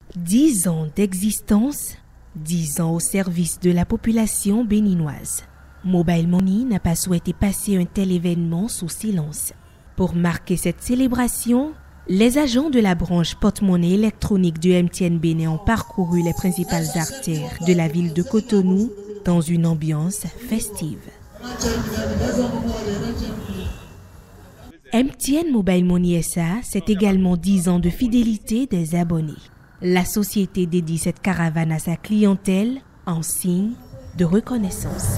10 ans d'existence, 10 ans au service de la population béninoise. Mobile Money n'a pas souhaité passer un tel événement sous silence. Pour marquer cette célébration, les agents de la branche porte-monnaie électronique du MTN Bénin ont parcouru les principales artères de la ville de Cotonou dans une ambiance festive. MTN Mobile Money SA, c'est également 10 ans de fidélité des abonnés. La société dédie cette caravane à sa clientèle en signe de reconnaissance.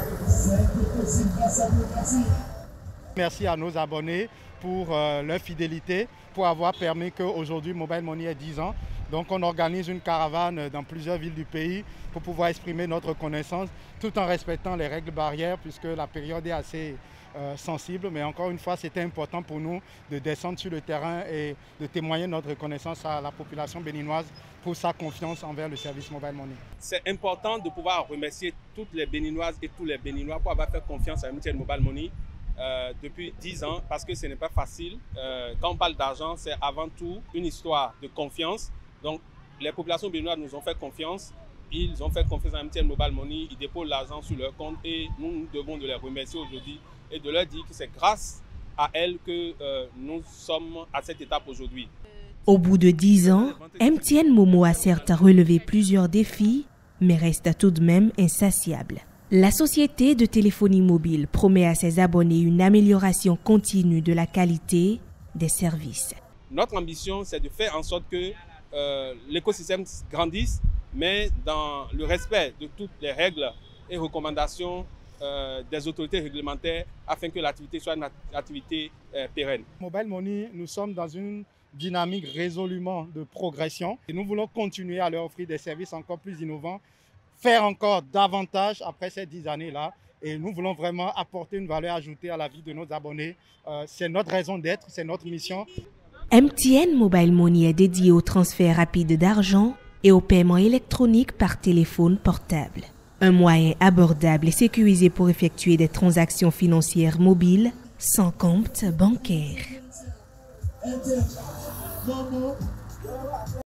Merci à nos abonnés pour leur fidélité, pour avoir permis qu'aujourd'hui Mobile Money ait 10 ans. Donc on organise une caravane dans plusieurs villes du pays pour pouvoir exprimer notre reconnaissance tout en respectant les règles barrières puisque la période est assez sensible. Mais encore une fois, c'était important pour nous de descendre sur le terrain et de témoigner notre reconnaissance à la population béninoise pour sa confiance envers le service Mobile Money. C'est important de pouvoir remercier toutes les Béninoises et tous les Béninois pour avoir fait confiance à MTN Mobile Money depuis 10 ans parce que ce n'est pas facile. Quand on parle d'argent, c'est avant tout une histoire de confiance. Donc, les populations béninoises nous ont fait confiance. Ils ont fait confiance à MTN Mobile Money. Ils déposent l'argent sur leur compte et nous devons de les remercier aujourd'hui et de leur dire que c'est grâce à elles que nous sommes à cette étape aujourd'hui. Au bout de 10 ans, MTN Momo a certes relevé plusieurs défis, mais reste tout de même insatiable. La société de téléphonie mobile promet à ses abonnés une amélioration continue de la qualité des services. Notre ambition, c'est de faire en sorte que l'écosystème grandisse, mais dans le respect de toutes les règles et recommandations des autorités réglementaires afin que l'activité soit une activité pérenne. Mobile Money, nous sommes dans une dynamique résolument de progression et nous voulons continuer à leur offrir des services encore plus innovants, faire encore davantage après ces 10 années-là et nous voulons vraiment apporter une valeur ajoutée à la vie de nos abonnés. C'est notre raison d'être, c'est notre mission. MTN Mobile Money est dédié au transfert rapide d'argent et au paiement électronique par téléphone portable. Un moyen abordable et sécurisé pour effectuer des transactions financières mobiles sans compte bancaire.